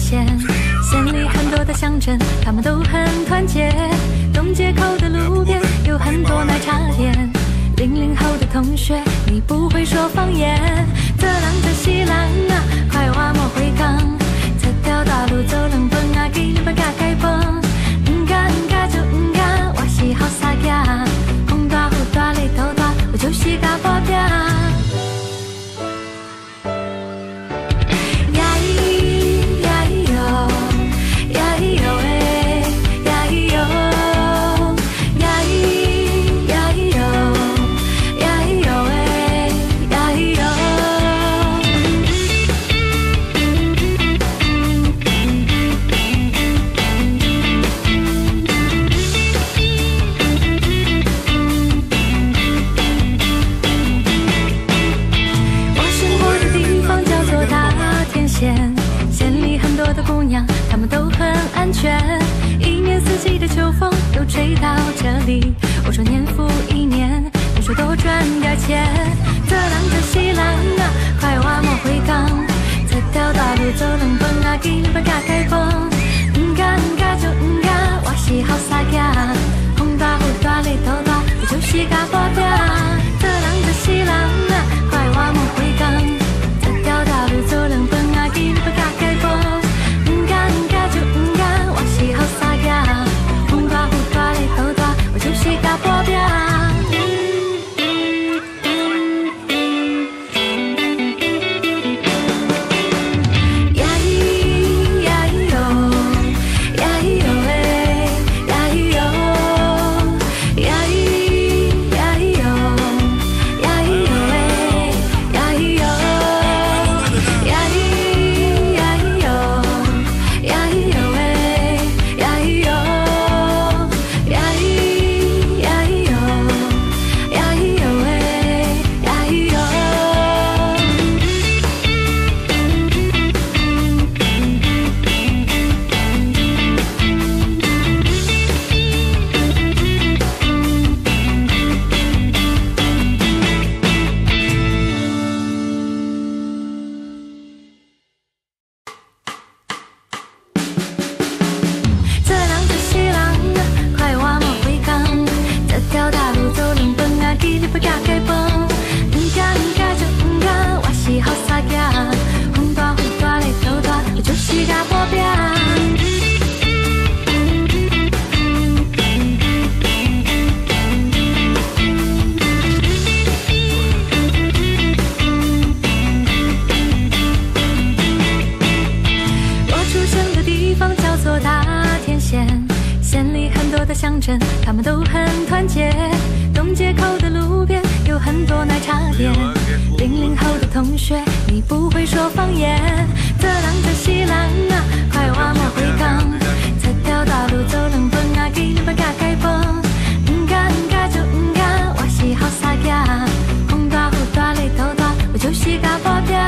县，县里很多的乡镇，他们都很团结。东街口的路边有很多奶茶店。00后的同学，你不会说方言。这浪这西浪啊，快话莫回港。这条大路走两分啊，给你不敢开崩。嘎就嘎，我是好傻家。红大红大里头大，我就是嘎保镖。他们都很安全，一年四季的秋风都吹到这里。我说年复一年，你说多赚点钱。这浪这西浪啊，快话莫回港。这条大路走两分啊，给你不敢开崩。嘎就嘎，我是好傻家。红大红大里头大，我就是嘎保镖。这浪这西浪啊，快话莫回港。这条大路走两分啊，给你不敢开崩。我就是大保镖。他们都很团结，东街口的路边有很多奶茶店。00后的同学，你不会说方言。这浪这西浪啊，快话莫回港。这条大路走两分啊，给你不敢开崩。嘎就嘎，我是好傻家。红大红大里头大，我就是嘎保镖。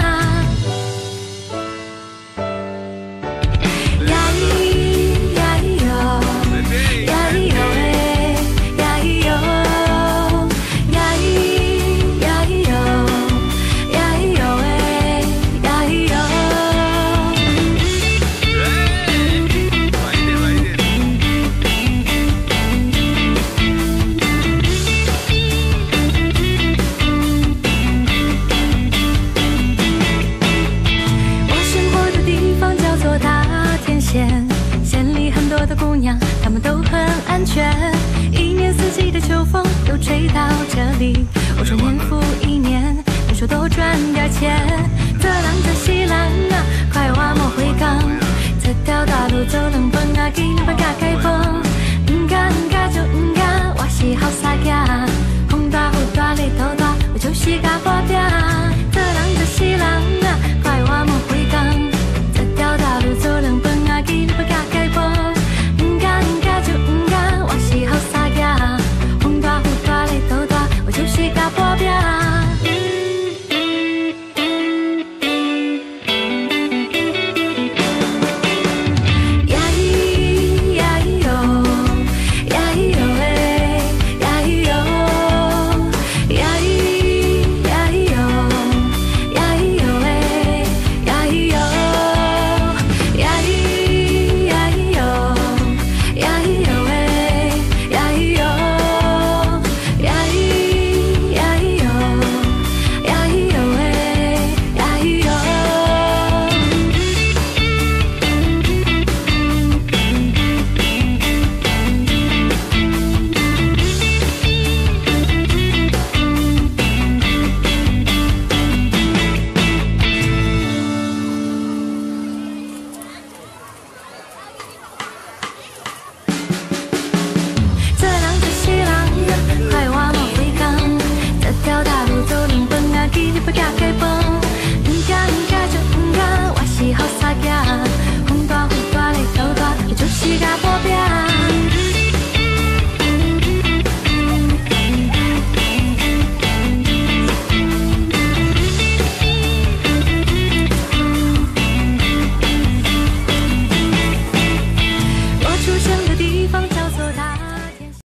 他们都很安全，一年四季的秋风都吹到这里。我说年复一年，你说多赚点钱。这浪这西浪啊，快话莫回港。这条大路走两分啊，给你不敢开崩。嘎就嘎，我是好傻家。红大红大里头大，我就是嘎保镖。